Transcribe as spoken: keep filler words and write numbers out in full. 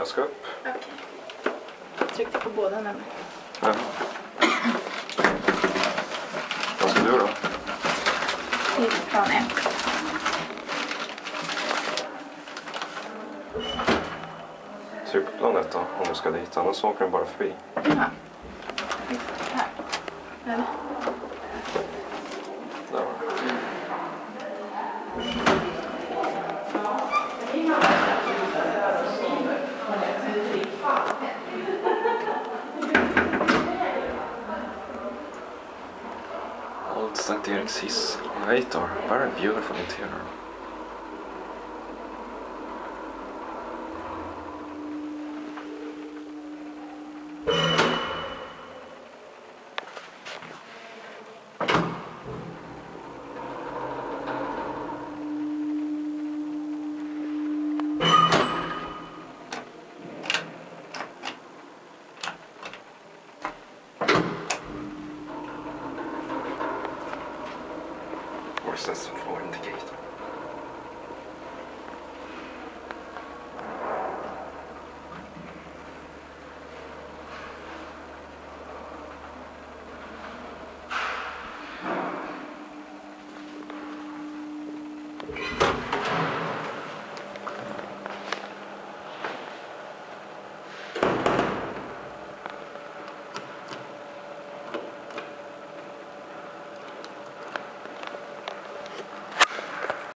jag ska upp. Okej. Okay. Jag tryckte på båda nämligen. Ja. Vad ska du då? Till plan ett. Tryck på plan ett då, om du ska dit. Annars åker den bara förbi. Ja. Här. Eller? Där var det. Old Sankt Erik's hiss. Wait, or very beautiful interior. Where's this